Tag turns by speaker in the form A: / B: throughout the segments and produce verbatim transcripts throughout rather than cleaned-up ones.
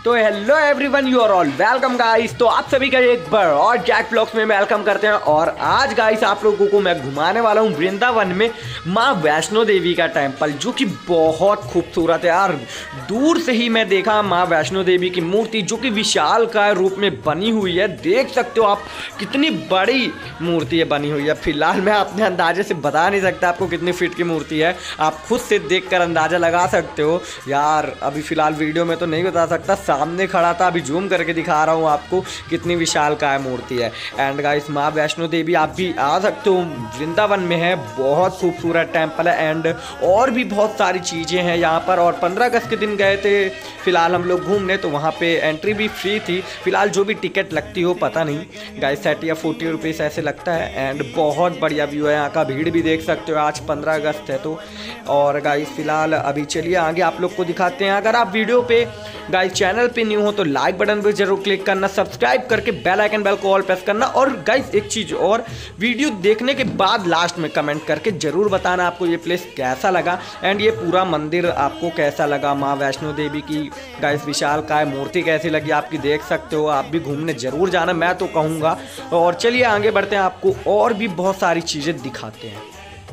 A: तो hello everyone, you are all welcome guys. तो आप सभी का एक बार और जैक ब्लॉग्स में वेलकम करते हैं। और आज गाइस आप लोगों को मैं घुमाने वाला हूँ वृंदावन में माँ वैष्णो देवी का टेम्पल, जो कि बहुत खूबसूरत है यार। दूर से ही मैं देखा माँ वैष्णो देवी की मूर्ति, जो कि विशालकाय रूप में बनी हुई है। देख सकते हो आप कितनी बड़ी मूर्ति है बनी हुई है। फिलहाल मैं अपने अंदाजे से बता नहीं सकता आपको कितनी फीट की मूर्ति है, आप खुद से देख कर अंदाजा लगा सकते हो यार। अभी फिलहाल वीडियो में तो नहीं बता सकता, सामने खड़ा था, अभी जूम करके दिखा रहा हूँ आपको कितनी विशालकाय मूर्ति है। एंड गाइस माँ वैष्णो देवी आप भी आ सकते हो, वृंदावन में है, बहुत खूबसूरत टेम्पल है। एंड और भी बहुत सारी चीज़ें हैं यहाँ पर। और पंद्रह अगस्त के दिन गए थे फिलहाल हम लोग घूमने, तो वहाँ पे एंट्री भी फ्री थी। फिलहाल जो भी टिकट लगती हो पता नहीं गाइस, थर्टी या फोर्टी रुपीज़ ऐसे लगता है। एंड बहुत बढ़िया व्यू है यहाँ का, भीड़ भी देख सकते हो, आज पंद्रह अगस्त है तो। और गाइस फिलहाल अभी चलिए आगे आप लोग को दिखाते हैं। अगर आप वीडियो पे गाइस चैनल पे न्यू हो तो लाइक बटन पे जरूर क्लिक करना, सब्सक्राइब करके बेल आइकन बेल को ऑल प्रेस करना। और गाइस एक चीज़ और, वीडियो देखने के बाद लास्ट में कमेंट करके जरूर बताना आपको ये प्लेस कैसा लगा एंड ये पूरा मंदिर आपको कैसा लगा। माँ वैष्णो देवी की गाइस विशालकाय मूर्ति कैसी लगी आपकी, देख सकते हो। आप भी घूमने जरूर जाना, मैं तो कहूँगा। और चलिए आगे बढ़ते हैं, आपको और भी बहुत सारी चीज़ें दिखाते हैं।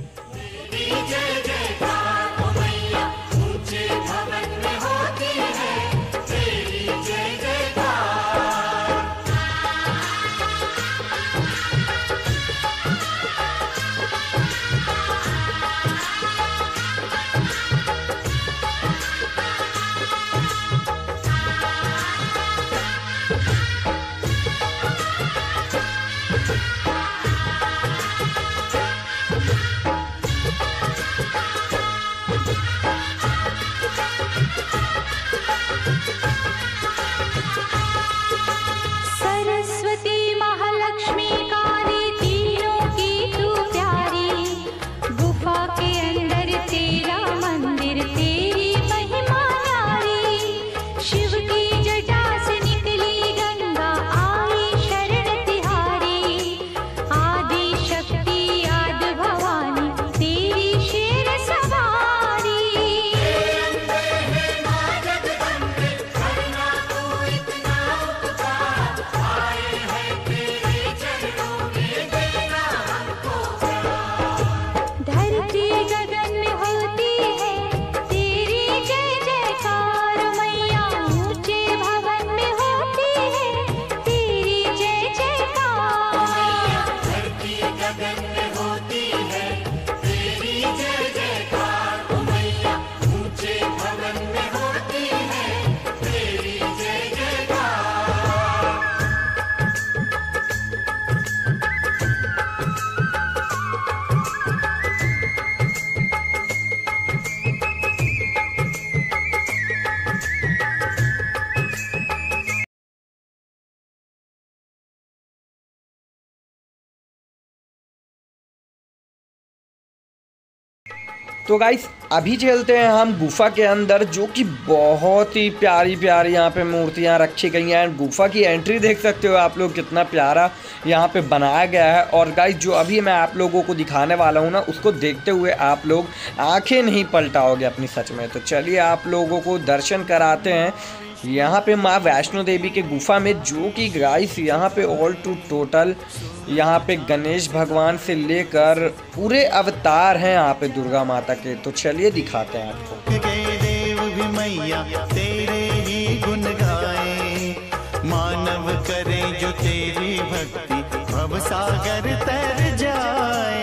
A: तो गाइस अभी चलते हैं हम गुफा के अंदर, जो कि बहुत ही प्यारी प्यारी यहाँ पे मूर्तियाँ रखी गई हैं। एंड गुफा की एंट्री देख सकते हो आप लोग, कितना प्यारा यहाँ पे बनाया गया है। और गाइस जो अभी मैं आप लोगों को दिखाने वाला हूँ ना, उसको देखते हुए आप लोग आंखें नहीं पलटाओगे अपनी सच में। तो चलिए आप लोगों को दर्शन कराते हैं यहाँ पे माँ वैष्णो देवी के गुफा में, जो कि गाइस यहाँ पे ऑल टू टोटल यहाँ पे गणेश भगवान से लेकर पूरे अवतार हैं यहाँ पे दुर्गा माता के। तो चलिए दिखाते हैं आपको।
B: देव भी मैया तेरे ही गुण गाए, मानव करे जो तेरी भक्ति भव सागर तर जाए।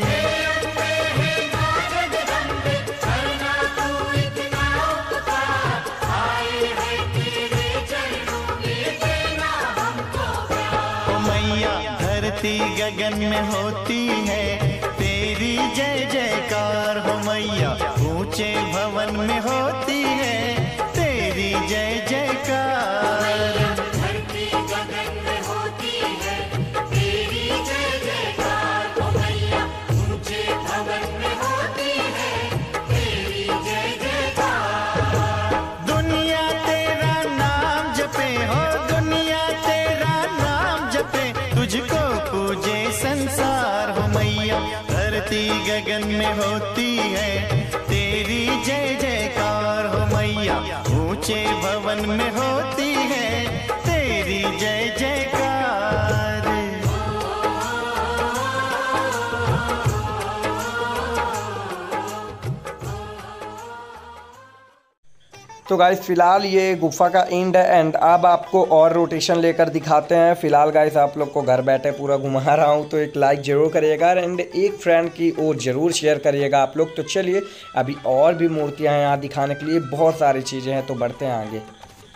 B: धरती गगन में होती है तेरी जय जयकार हो मैया, ऊंचे भवन में होती है तेरी जय जयकार। धरती गगन में होती है तेरी जय जयकार हो मैया, ऊंचे भवन में होती है तेरी जय जयकार। दुनिया तेरा नाम जपे हो, दुनिया तेरा नाम जपे, तुझको पूजे संसार हो मैया। धरती गगन में होती है तेरी जय जयकार हो मैया, ऊंचे ऊंचे भवन में होती है तेरी जय जयकार।
A: तो गाइस फिलहाल ये गुफा का एंड है एंड अब आपको और रोटेशन लेकर दिखाते हैं। फिलहाल गाइस आप लोग को घर बैठे पूरा घुमा रहा हूँ, तो एक लाइक जरूर करिएगा एंड एक फ्रेंड की ओर जरूर शेयर करिएगा आप लोग। तो चलिए अभी और भी मूर्तियाँ हैं यहाँ दिखाने के लिए, बहुत सारी चीज़ें हैं, तो बढ़ते हैं आगे।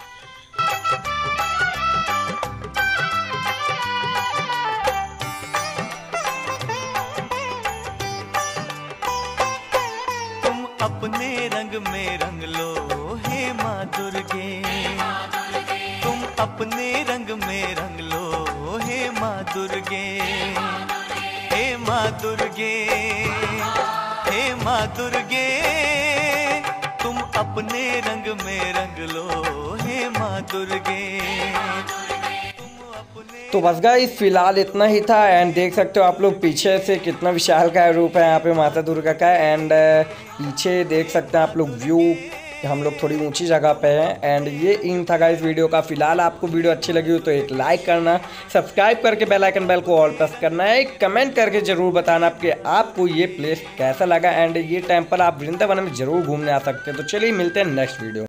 B: तुम अपने रंग में रंग लो हे माँ दुर्गे, तुम अपने रंग में रंग लो हे माँ दुर्गे, हे माँ दुर्गे, हे माँ दुर्गे, तुम अपने रंग में रंग लो हे माँ दुर्गे।
A: तो बस गाइस फिलहाल इतना ही था एंड देख सकते हो आप लोग पीछे से कितना विशाल का रूप है यहाँ पे माता दुर्गा का। एंड पीछे देख सकते हैं आप लोग व्यू, हम लोग थोड़ी ऊंची जगह पे हैं। एंड ये इन था गाइस वीडियो का। फिलहाल आपको वीडियो अच्छी लगी हो तो एक लाइक करना, सब्सक्राइब करके बेल आइकन बेल को ऑल प्रेस करना है, एक कमेंट करके जरूर बताना कि आपको ये प्लेस कैसा लगा। एंड ये टेम्पल आप वृंदावन में जरूर घूमने आ सकते हैं। तो चलिए मिलते हैं नेक्स्ट वीडियो।